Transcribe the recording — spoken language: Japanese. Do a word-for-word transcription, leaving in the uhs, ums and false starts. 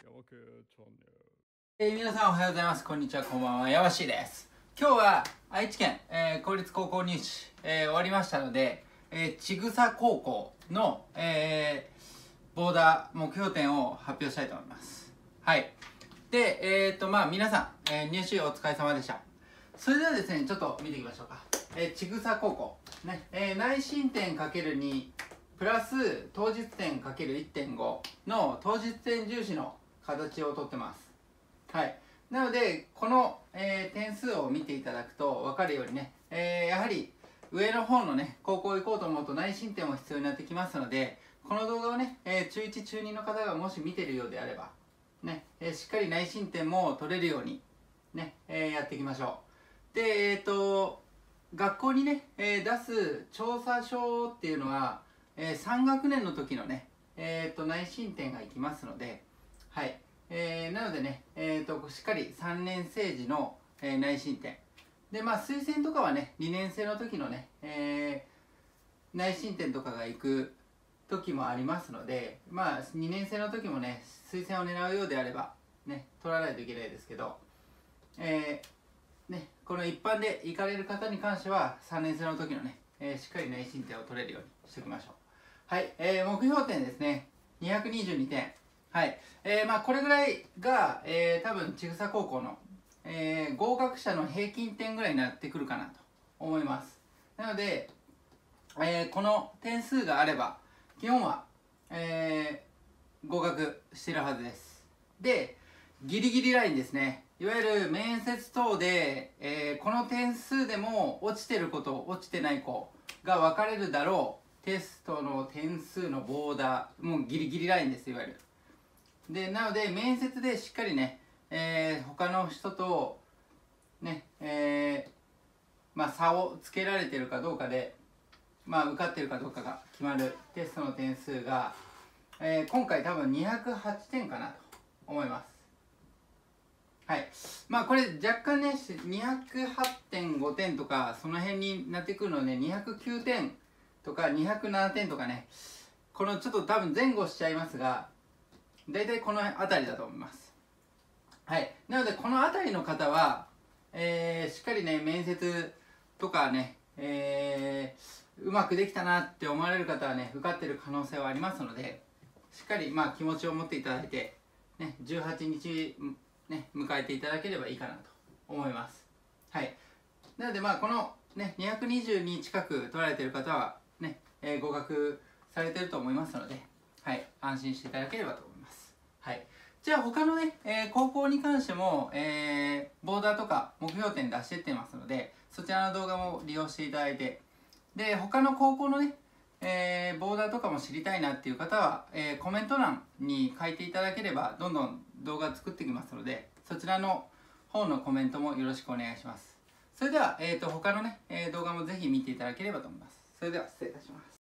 山系チャンネル。 えー、皆さんおはようございます。こんにちは、こんばんは。やわしいです。今日は愛知県、えー、公立高校入試、えー、終わりましたので、えー、千草高校の、えー、ボーダー目標点を発表したいと思います。はい。で、えー、っと、まあ皆さん、えー、入試お疲れ様でした。それではですね、ちょっと見ていきましょうか。えー、千草高校。ね、えー、内申点 ×に プラス当日点 ×いってんご の当日点重視の形をとってます。はい。なので、この、えー、点数を見ていただくと分かるようにね、えー、やはり上の方のね、高校行こうと思うと内申点も必要になってきますので、この動画をね、えー、中いち、中にの方がもし見ているようであれば、ね、えー、しっかり内申点も取れるように、ね、えー、やっていきましょう。で、えっ、ー、と、学校にね、えー、出す調査書っていうのは、えー、さん学年の時のね、えー、と内申点がいきますので、はい。えー、なのでね、えー、としっかりさんねん生時の、えー、内申点で、まあ推薦とかはねにねん生の時のね、えー、内申点とかが行く時もありますので、まあにねん生の時もね推薦を狙うようであればね取らないといけないですけど、えーね、この一般で行かれる方に関してはさんねん生の時のね、えー、しっかり内申点を取れるようにしておきましょう。はい、えー、目標点ですね、にひゃくにじゅうにてん。はい、えー、まあこれぐらいが、えー、多分千草高校の、えー、合格者の平均点ぐらいになってくるかなと思います。なので、えー、この点数があれば基本は、えー、合格してるはずです。で、ギリギリラインですね、いわゆる面接等で、えー、この点数でも落ちてる子と落ちてない子が分かれるだろうテストの点数のボーダー、もうギリギリラインです、いわゆる。で、なので、面接でしっかりね、えー、他の人と、ね、えー、まあ、差をつけられてるかどうかで、まあ、受かってるかどうかが決まるテストの点数が、えー、今回多分にひゃくはちてんかなと思います。はい。まあ、これ若干ね、にひゃくはちてんごてんとか、その辺になってくるので、にひゃくきゅうてんとかにひゃくななてんとかね、このちょっと多分前後しちゃいますが、大体この辺りだと思います。はい。なので、この辺りの方は、えー、しっかりね、面接とかね、えー、うまくできたなって思われる方はね、受かってる可能性はありますので、しっかりまあ気持ちを持っていただいて、ね、じゅうはちにち、ね、迎えていただければいいかなと思います。はい。なので、まあこの、ね、にひゃくにじゅうに近く取られている方は、ね、えー、合格されてると思いますので、はい、安心していただければと思います。はい。じゃあ他のね、えー、高校に関しても、えー、ボーダーとか目標点出してってますので、そちらの動画も利用していただいて、で、他の高校のね、えー、ボーダーとかも知りたいなっていう方は、えー、コメント欄に書いていただければ、どんどん動画作っていきますので、そちらの方のコメントもよろしくお願いします。それでは、えーと、他のね、えー、動画もぜひ見ていただければと思います。それでは失礼いたします。